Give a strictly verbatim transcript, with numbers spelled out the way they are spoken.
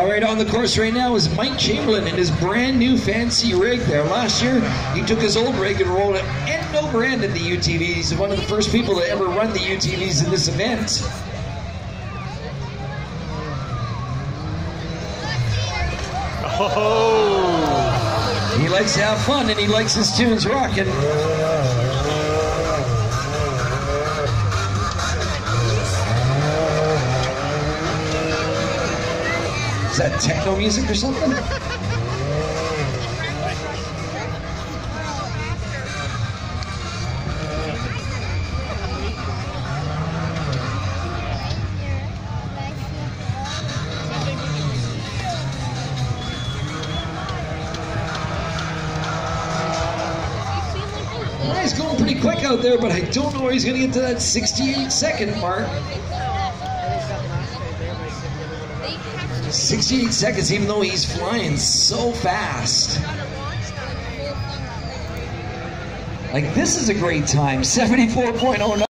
right, on the course right now is Mike Chamberlain in his brand new fancy rig there. Last year, he took his old rig and rolled it end over end at the U T V. He's one of the first people to ever run the U T Vs in this event. Oh. He likes to have fun and he likes his tunes rocking. Is that techno music or something? Well, he's going pretty quick out there, but I don't know where he's going to get to that sixty-eight second mark. sixty-eight seconds, even though he's flying so fast. Like, this is a great time, seventy-four point oh nine.